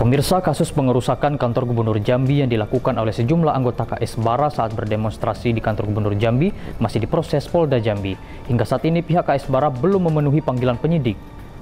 Pemirsa, kasus pengerusakan kantor Gubernur Jambi yang dilakukan oleh sejumlah anggota KS Bara saat berdemonstrasi di kantor Gubernur Jambi masih diproses Polda Jambi. Hingga saat ini pihak KS Bara belum memenuhi panggilan penyidik.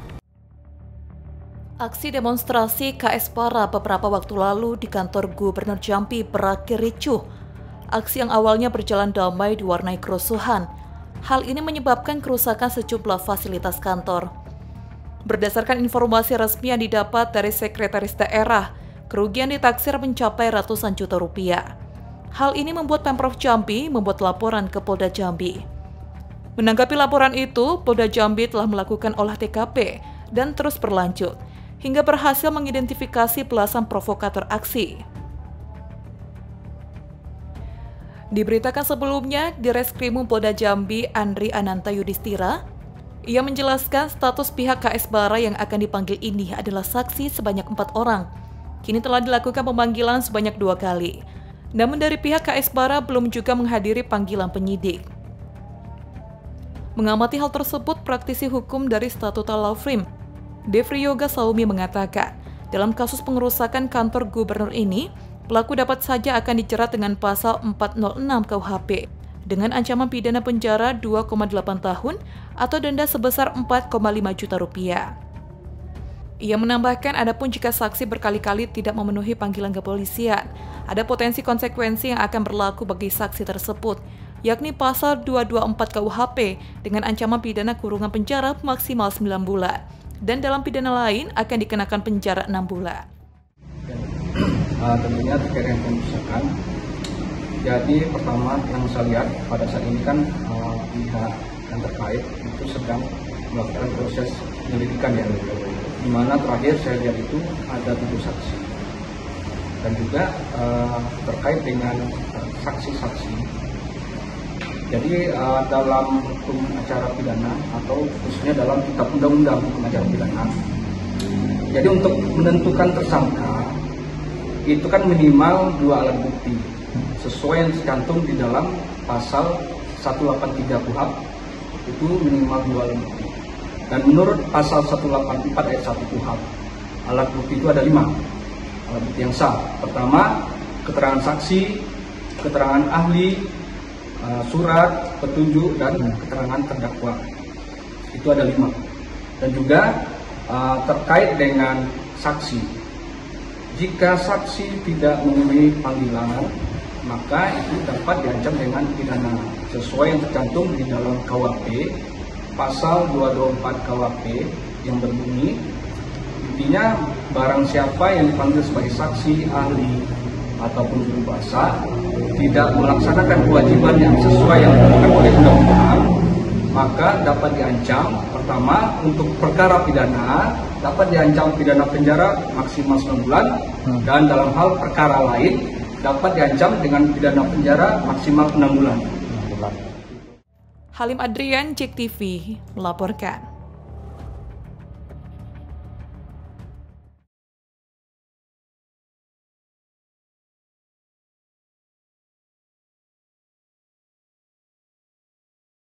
Aksi demonstrasi KS Bara beberapa waktu lalu di kantor Gubernur Jambi berakhir ricuh. Aksi yang awalnya berjalan damai diwarnai kerusuhan. Hal ini menyebabkan kerusakan sejumlah fasilitas kantor. Berdasarkan informasi resmi yang didapat dari Sekretaris Daerah, kerugian ditaksir mencapai ratusan juta rupiah. Hal ini membuat Pemprov Jambi membuat laporan ke Polda Jambi. Menanggapi laporan itu, Polda Jambi telah melakukan olah TKP dan terus berlanjut, hingga berhasil mengidentifikasi belasan provokator aksi. Diberitakan sebelumnya, di Reskrimum Polda Jambi, Andri Ananta Yudhistira, ia menjelaskan status pihak KS Bara yang akan dipanggil ini adalah saksi sebanyak 4 orang. Kini telah dilakukan pemanggilan sebanyak 2 kali. Namun dari pihak KS Bara belum juga menghadiri panggilan penyidik. Mengamati hal tersebut, praktisi hukum dari Statuta Law Firm, Devri Yoga Saumi mengatakan, dalam kasus pengerusakan kantor gubernur ini, pelaku dapat saja akan dijerat dengan pasal 406 KUHP dengan ancaman pidana penjara 2,8 tahun atau denda sebesar 4,5 juta rupiah. Ia menambahkan, adapun jika saksi berkali-kali tidak memenuhi panggilan kepolisian, ada potensi konsekuensi yang akan berlaku bagi saksi tersebut, yakni pasal 224 KUHP dengan ancaman pidana kurungan penjara maksimal 9 bulan, dan dalam pidana lain akan dikenakan penjara 6 bulan. Tentunya terkait dengan pengerusakan. Jadi pertama yang saya lihat pada saat ini kan pihak yang terkait itu sedang melakukan proses penyelidikan ya, di mana terakhir saya lihat itu ada 7 saksi dan juga terkait dengan saksi-saksi. Jadi dalam hukum acara pidana atau khususnya dalam kitab undang-undang hukum acara pidana, jadi untuk menentukan tersangka itu kan minimal 2 alat bukti sesuai yang tercantum di dalam pasal 183 KUHP, itu minimal 2 alat bukti. Dan menurut pasal 184 ayat 1 KUHP, alat bukti itu ada 5 alat bukti yang sah. Pertama, keterangan saksi, keterangan ahli, surat petunjuk, dan keterangan terdakwa. Itu ada 5. Dan juga terkait dengan saksi, jika saksi tidak memenuhi panggilan, maka itu dapat diancam dengan pidana sesuai yang tercantum di dalam KUHP pasal 224 KUHP yang berbunyi, intinya barang siapa yang dipanggil sebagai saksi, ahli ataupun juru bahasa tidak melaksanakan kewajiban yang sesuai yang ditetapkan oleh undang-undang, maka dapat diancam pertama untuk perkara pidana dapat diancam pidana penjara maksimal 9 bulan, dan dalam hal perkara lain dapat diancam dengan pidana penjara maksimal 6 bulan. Halim Adrian, JEK TV, melaporkan.